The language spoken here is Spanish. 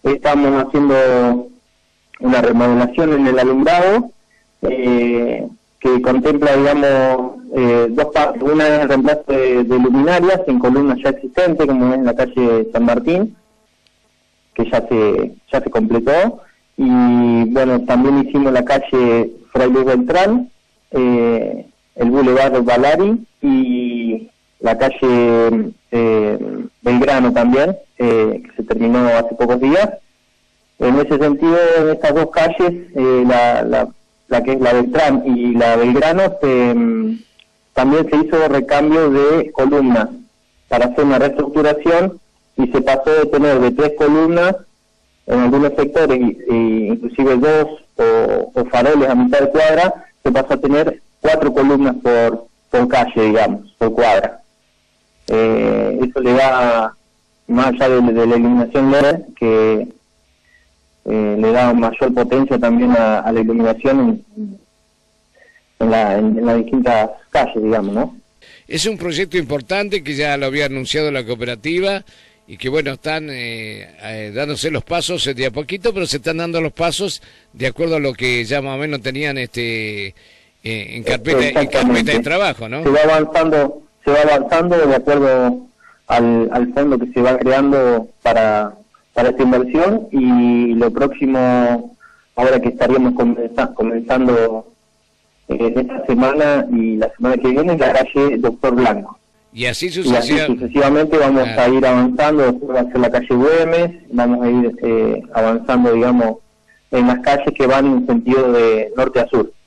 estamos haciendo una remodelación en el alumbrado, que contempla, digamos, dos partes. Una es el reemplazo de luminarias en columnas ya existentes, como es en la calle San Martín, que ya se completó. Y bueno, también hicimos la calle Fray Luis Beltrán, el Boulevard Balari y la calle Belgrano también, que se terminó hace pocos días. En ese sentido, en estas dos calles, la que es la Beltrán y la Belgrano, también se hizo recambio de columnas para hacer una reestructuración, y se pasó de tener de 3 columnas en algunos sectores, inclusive 2 o faroles a mitad de cuadra, se pasó a tener 4 columnas por calle, digamos, por cuadra. Eso le da, más allá de la iluminación LED, que le da mayor potencia también a la iluminación en las distintas calles, digamos, ¿no? Es un proyecto importante que ya lo había anunciado la cooperativa y que, bueno, están dándose los pasos de a poquito, pero se están dando los pasos de acuerdo a lo que ya más o menos tenían en carpeta de trabajo, ¿no? Se va avanzando de acuerdo al fondo que se va creando para esta inversión, y lo próximo, ahora que estaríamos comenzando esta semana y la semana que viene, es la calle Doctor Blanco. Y así sucesivamente vamos a ir avanzando. Después va a ser la calle Güemes, vamos a ir avanzando, digamos, en las calles que van en sentido de norte a sur.